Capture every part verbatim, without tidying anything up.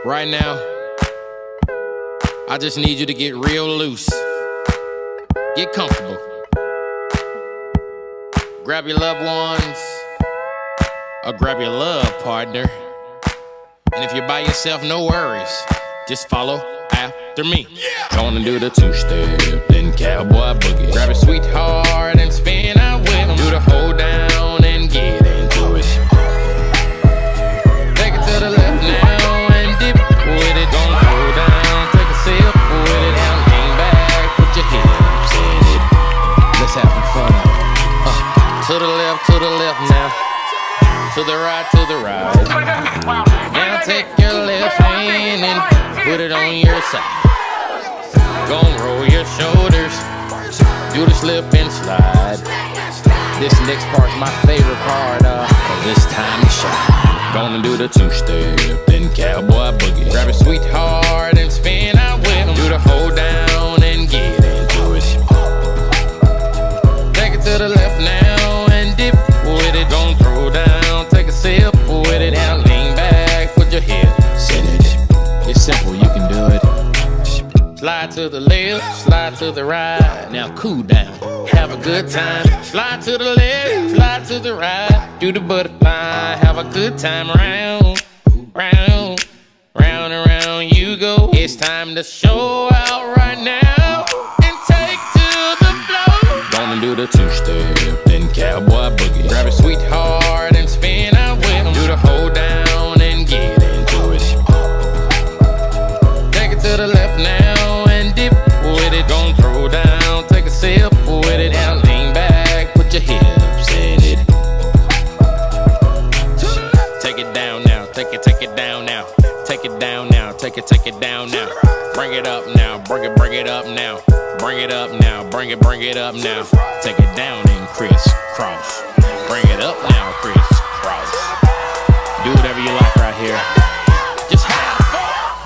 Right now, I just need you to get real loose. Get comfortable. Grab your loved ones, or grab your love partner. And if you're by yourself, no worries. Just follow after me. Gonna do the two-step, then cowboy boogie. Grab a sweetheart and spin out with them. Do the hold down and get into it. Take it to the left now and dip with it. Don't hold down, take a sip with it. Now lean back, put your hips in it. Let's have some fun. Uh, to the left, to the left now. To the right, to the right. Now take your left hand and put it on your side. Gon' roll your shoulders, do the slip and slide. This next part's my favorite part, uh, cause it's time to shine. Gonna do the two-step, then cowboy boogie. Grab a sweetheart and spin out with them. Do the hold down and get into it. Take it to the left now and dip with it. Don't throw down, take a sip with it. Now lean back, put your hips in it. It's simple, you can do it. Slide to the left, slide to the right. Now cool down, have a good time. Slide to the left, slide to the right. Do the butterfly, have a good time. Round, round, round and round you go. It's time to show out right now and take to the floor. Gonna do the two-step, then cowboy boogie. Grab a sweetheart and spin out with them. Do the hold down and get into it. Take it to the left now. Don't throw down, take a sip with it. Now lean back, put your hips in it. Take it down now, take it, take it down now. Take it down now, take it, take it down now. Bring it up now, bring it, bring it up now. Bring it up now, bring it, bring it up now. Take it down and crisscross. Bring it up now, crisscross. Do whatever you like right here. Just have fun.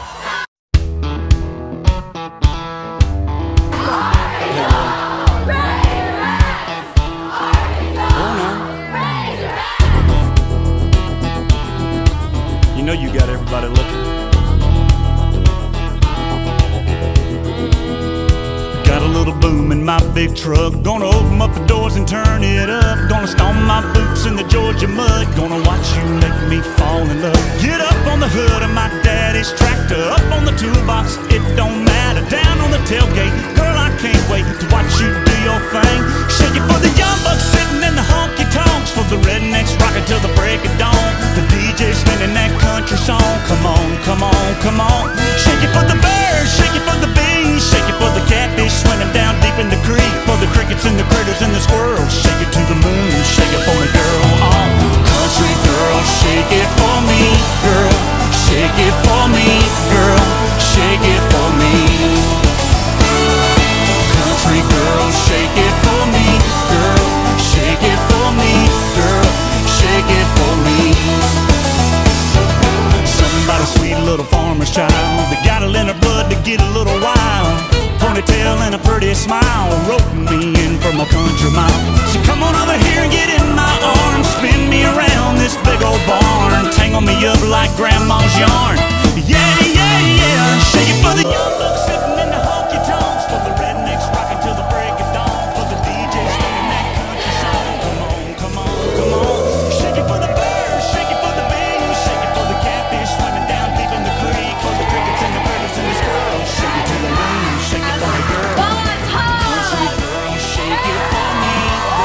You know you got everybody looking. Got a little boom in my big truck. Gonna open up the doors and turn it up. Gonna stomp my boots in the Georgia mud. Gonna watch you make me fall in love. Get up on the hood of my daddy's tractor. Up on the toolbox, it don't matter. Down on the tailgate, girl, I can't wait to watch you do your thing. Shake it for the young bucks sitting in the honky-tonks. For the rednecks rocking till the break of dawn. The D J spinning that country song. Come on, come on, come on. Shake it for the birds, shake it for the bees. Shake it for the catfish swimming down deep in the creek. For the crickets and the critters and the squirrels. Shake it to the moon, shake it for me, girl. Oh, country girl, shake it for me, girl. Shake it for me, girl. Shake it for me. Country girl, shake it for me, girl. Shake it for me, girl. Shake it for me. Somebody sweet little farmer's child that got it in her blood to get a little wild. Ponytail and a pretty smile, roping me in from a country mile. So come on over here and get in my arms. Spin me around this big old barn. Tangle me up like grandma's yarn. Yeah, yeah, yeah. Shake it for the young bucks sitting in the honky-tonks. For the rednecks rocking till the break of dawn. For the D Js singing that country song. Come on, come on, come on. Shake it for the birds, shake it for the bees. Shake it for the catfish swimming down deep in the creek. For the crickets and the critters and the squirrels. Shake it to the moon, shake it for me, girl. Country girl, shake it for me,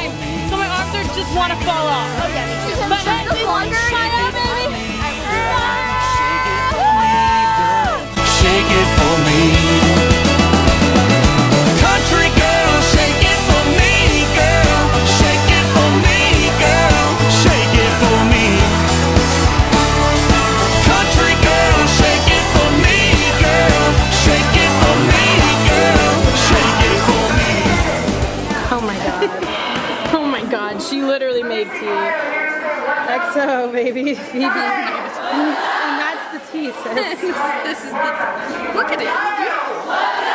time, so my arms are just want to fall off. Oh yeah, me too. But then the longer try you out, do baby. it, I will do that. Shake it for me. Country girl, shake it for me, girl. Shake it for me, girl. Shake it for me. Country girl, shake it for me, girl. Shake it for me, girl. Shake it for me. Oh my god. Oh my god, she literally made tea. X O, baby. Phoebe. And that's the tea, sis. This is the... Look at it. It's beautiful.